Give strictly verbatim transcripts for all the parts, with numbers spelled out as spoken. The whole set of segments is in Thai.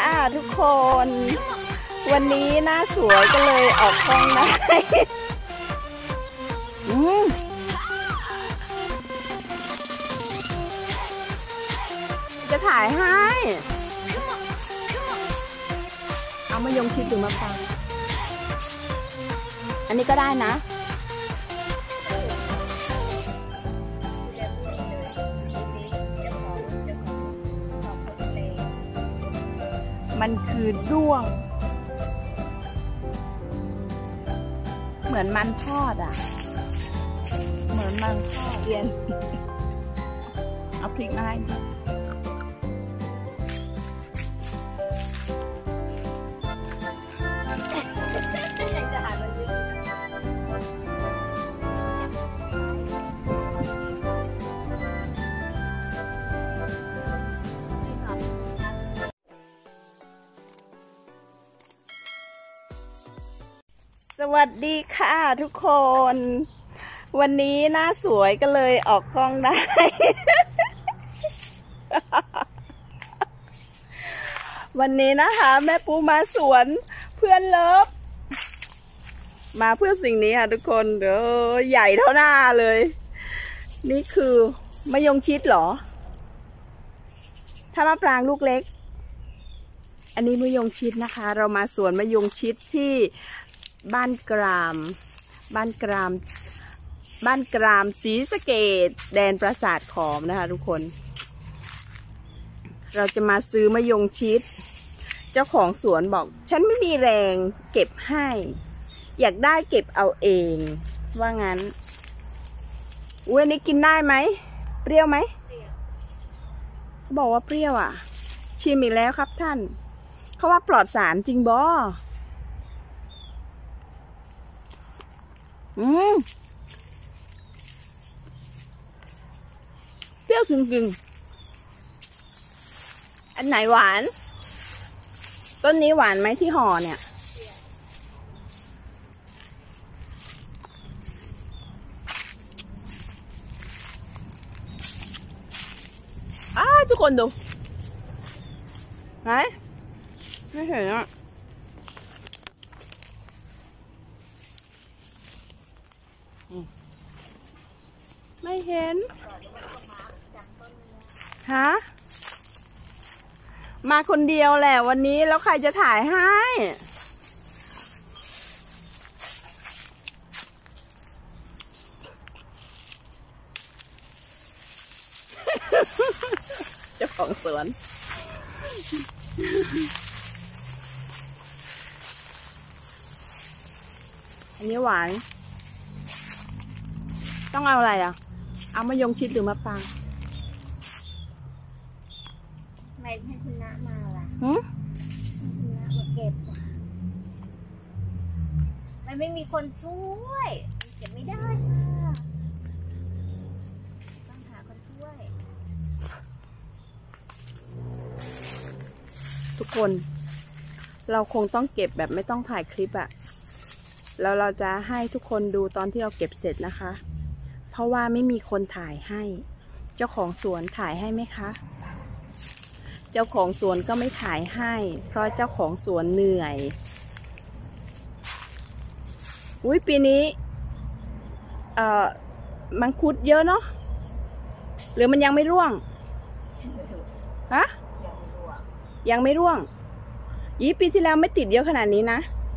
ค่ะทุกคนวันนี้หน้าสวยก็เลยออกกล้องได้อืมจะถ่ายให้เอามายงชิดหรือมะพร้าวอันนี้ก็ได้นะมันคือด้วงเหมือนมันทอดอ่ะเหมือนมันทอดเรียนเอาพริกมาให้สวัสดีค่ะทุกคนวันนี้หน้าสวยก็เลยออกกล้องได้ วันนี้นะคะแม่ปูมาสวนเพื่อนเลิฟมาเพื่อสิ่งนี้ค่ะทุกคนเด้อใหญ่เท่าหน้าเลยนี่คือมะยงชิดเหรอถ้ามะปรางลูกเล็กอันนี้มะยงชิดนะคะเรามาสวนมะยงชิดที่บ้านกรามบ้านกรามบ้านกรามศรีสะเกษแดนปราสาทขอมนะคะทุกคนเราจะมาซื้อมะยงชิดเจ้าของสวนบอกฉันไม่มีแรงเก็บให้อยากได้เก็บเอาเองว่างั้นอุ้ยอันนี้กินได้ไหมเปรี้ยวไหมเขาบอกว่าเปรี้ยวอ่ะชิมอีกแล้วครับท่านเขาว่าปลอดสารจริงบออืมเปรี้ยวจริงๆอันไหนหวานต้นนี้หวานไหมที่ห่อเนี่ยอ้าทุกคนดูไหนไม่เห็นอ่ะไม่เห็นฮะมาคนเดียวแหละวันนี้แล้วใครจะถ่ายให้เจ้าของสวนอันนี้หวานต้องเอาอะไรอ่ะเอามะยงชิดหรือมะปรางไม่ให้คุณน้ามาล่ะหืมคุณน้ามาเก็บมันไม่มีคนช่วยเก็บไม่ได้ค่ะต้องหาคนช่วยทุกคนเราคงต้องเก็บแบบไม่ต้องถ่ายคลิปอะแล้วเราจะให้ทุกคนดูตอนที่เราเก็บเสร็จนะคะเพราะว่าไม่มีคนถ่ายให้เจ้าของสวนถ่ายให้ไหมคะเจ้าของสวนก็ไม่ถ่ายให้เพราะเจ้าของสวนเหนื่อยอุ้ยปีนี้เอ่อมังคุดเยอะเนาะหรือมันยังไม่ร่วงฮะยังไม่ร่วงยี่ปีที่แล้วไม่ติดเยอะขนาดนี้นะ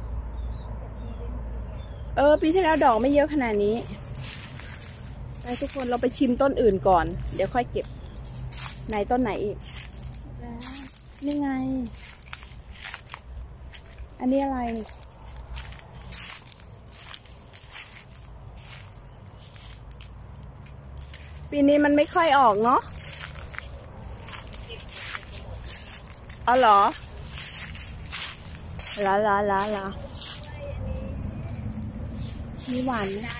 เออปีที่แล้วดอกไม่เยอะขนาดนี้ไปทุกคนเราไปชิมต้นอื่นก่อนเดี๋ยวค่อยเก็บไหนต้นไหนอีกนี่ไงอันนี้อะไรปีนี้มันไม่ค่อยออกเนาะอ๋อเหรอลาลาลาลามีหวานไหม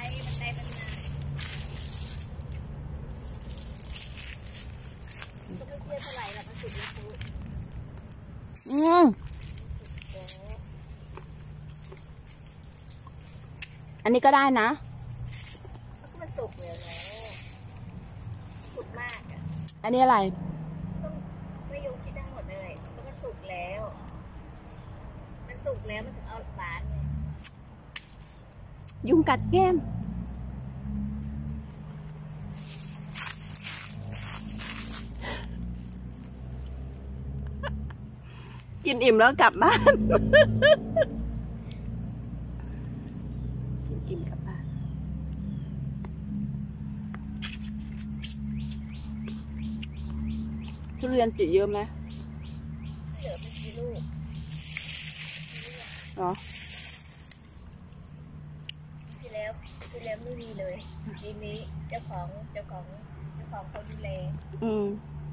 อืมอันนี้ก็ได้นะมันสุกเลยนะสุกมากอ่ะอันนี้อะไรต้องไม่ยกที่ทั้งหมดเลยแล้วมันสุกแล้วสุกแล้วมันถึงเอาหวานไงยุงกัดแก้มกินอิ่มแล้วกลับบ้านกินอิ่มกลับบ้านทุเรียนติดเยอะไหมเหลือเป็นกี่ลูกเหรอที่แล้วที่แล้วไม่มีเลยทีนี้เจ้าของเจ้าของเจ้าของเขาดูแลอืม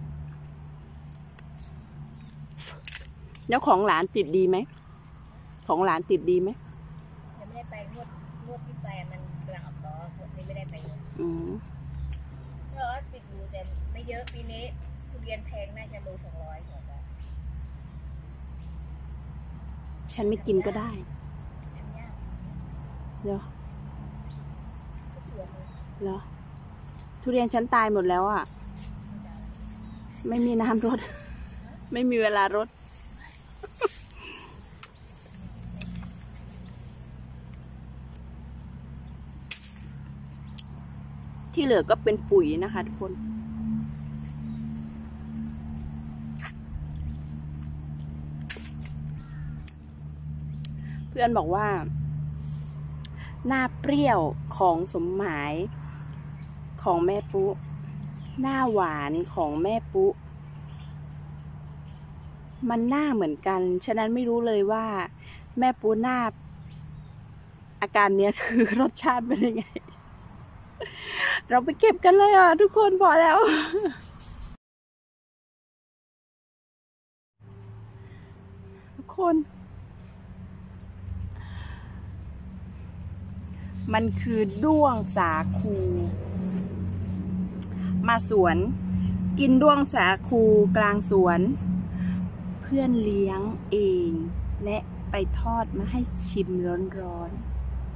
แล้วของหลานติดดีไหมของหลานติดดีไหมยังไม่ได้ไปงวดงวดที่ไปมันกำลังออกดอกงวดนี้ไม่ได้ไปอืมเพราะติดอยู่แต่ไม่เยอะปีนี้ทุเรียนแพงน่าจะโลสองร้อยหัวละฉันไม่กินก็ได้อันยากเหรอทุกส่วนเลยเหรอทุเรียนฉันตายหมดแล้วอ่ะไม่มีน้ำรด ไม่มีเวลารด ที่เหลือก็เป็นปุ๋ยนะคะทุกคน เพื่อนบอกว่า หน้าเปรี้ยวของสมหมายของแม่ปุ๊หน้าหวานของแม่ปุ๊มันหน้าเหมือนกัน ฉะนั้นไม่รู้เลยว่า แม่ปุ๊หน้า อาการเนี้ยคือรสชาติเป็นยังไง เราไปเก็บกันเลยอ่ะทุกคนพอแล้ว ทุกคน มันคือด้วงสาคู มาสวนกินด้วงสาคูกลางสวน เพื่อนเลี้ยงเองและไปทอดมาให้ชิมร้อนๆ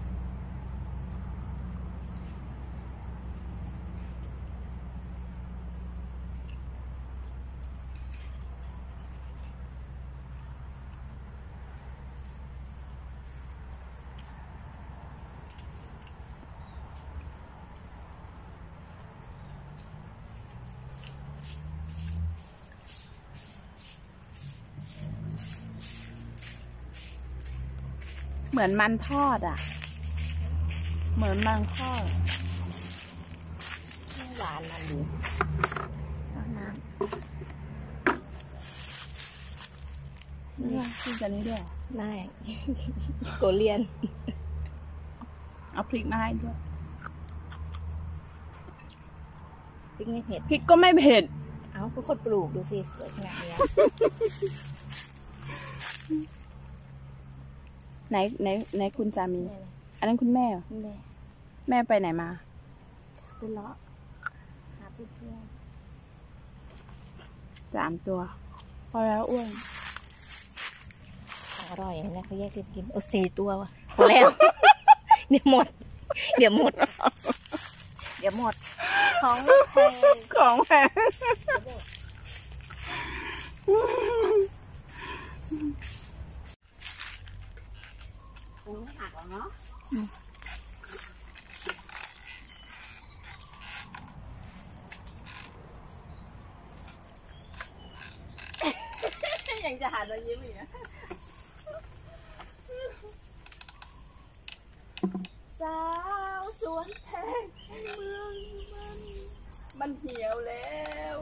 เหมือนมันทอดอ่ะ เหมือนมันทอดหวานมันดีเอาน้นี่กินกันนี้ด้วยำได้โกเลียนเอาพริกมาให้ด้วยพริกไม่เผ็ดพริกก็ไม่เผ็ดเอาเป็นคนปลูกดูสิสวยขนาดนี้ไหนไหนไหนคุณสามี อันนั้นคุณแม่เหรอแม่แม่ไปไหนมาไปเลาะหาเพื่อนสามตัว พอแล้วอ้วนอร่อยนะเขาแยกกันกินโอ้สี่ตัววะพอแล้ว เดี๋ยวหมด เดี๋ยวหมด เดี๋ยวหมดของแพงของแพงหักแล้วเนาะยังจะหาเรายิ้มอีกนะสาวสวนแพงเมืองมันมันเหี่ยวแล้ว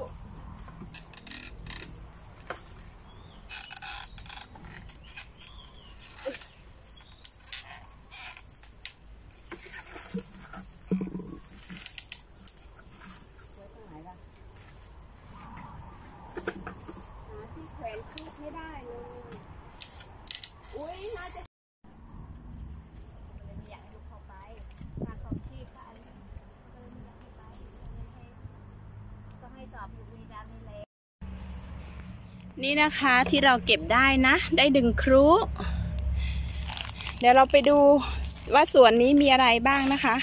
นี่นะคะที่เราเก็บได้นะได้ดึงครุเดี๋ยวเราไปดูว่าสวนนี้มีอะไรบ้างนะคะ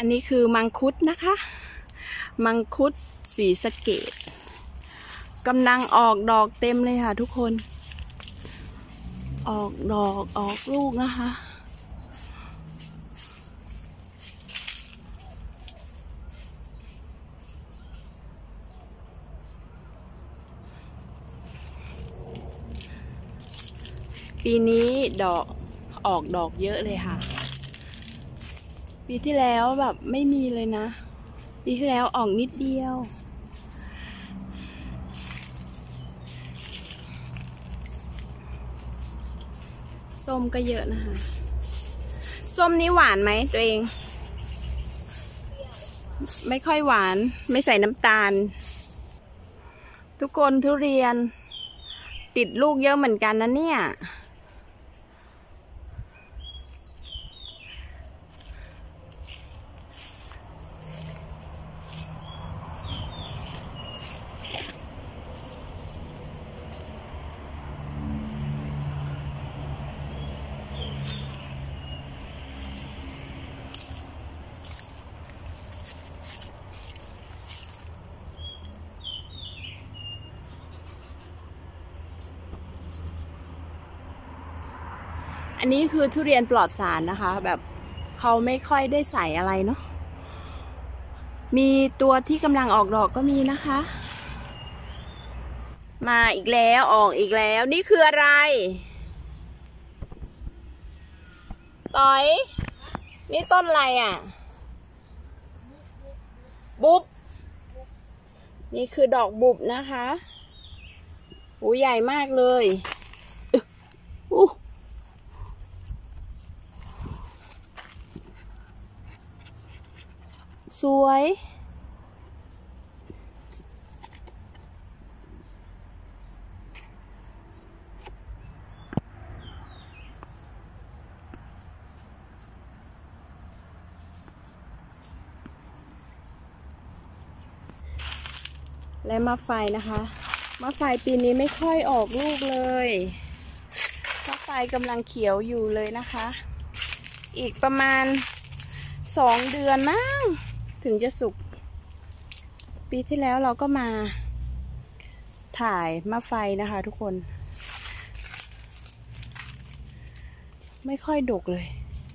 อันนี้คือมังคุดนะคะมังคุดศรีสะเกษกำลังออกดอกเต็มเลยค่ะทุกคนออกดอกออกลูกนะคะปีนี้ดอกออกดอกเยอะเลยค่ะปีที่แล้วแบบไม่มีเลยนะปีที่แล้วออกนิดเดียวส้มก็เยอะนะคะส้มนี้หวานไหมตัวเองไม่ค่อยหวานไม่ใส่น้ำตาลทุกคนทุเรียนติดลูกเยอะเหมือนกันนะเนี่ยอันนี้คือทุเรียนปลอดสารนะคะแบบเขาไม่ค่อยได้ใส่อะไรเนาะมีตัวที่กำลังออกดอกก็มีนะคะมาอีกแล้วออกอีกแล้วนี่คืออะไรต่อยนี่ต้นอะไรอ่ะบุบนี่คือดอกบุบนะคะโอ้ใหญ่มากเลยอู้สวยและมะไฟนะคะมะไฟปีนี้ไม่ค่อยออกลูกเลยมะไฟกำลังเขียวอยู่เลยนะคะอีกประมาณสองเดือนมั้งถึงจะสุกปีที่แล้วเราก็มาถ่ายมะไฟนะคะทุกคนไม่ค่อยดกเลย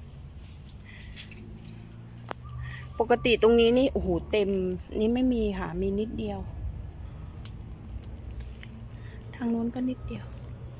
ปกติตรงนี้นี่โอ้โหเต็มนี่ไม่มีค่ะมีนิดเดียวทางนู้นก็นิดเดียว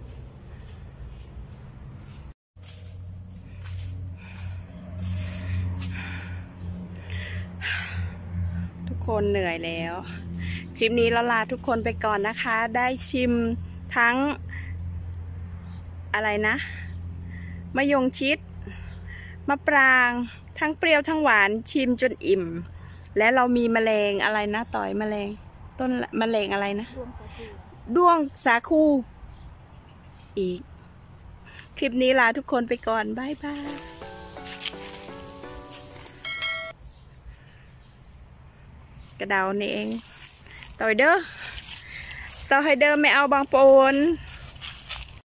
ทุกคนเหนื่อยแล้วคลิปนี้เราลาทุกคนไปก่อนนะคะได้ชิมทั้งอะไรนะมะยงชิดมะปรางทั้งเปรี้ยวทั้งหวานชิมจนอิ่มและเรามีแมลงอะไรนะต่อยแมลงต้นแมลงอะไรนะด้วงสาคูอีกคลิปนี้ลาทุกคนไปก่อนบ๊ายบายกระเดานี่เองต่อยเด้อต่อให้เดิมไม่เอาบางปน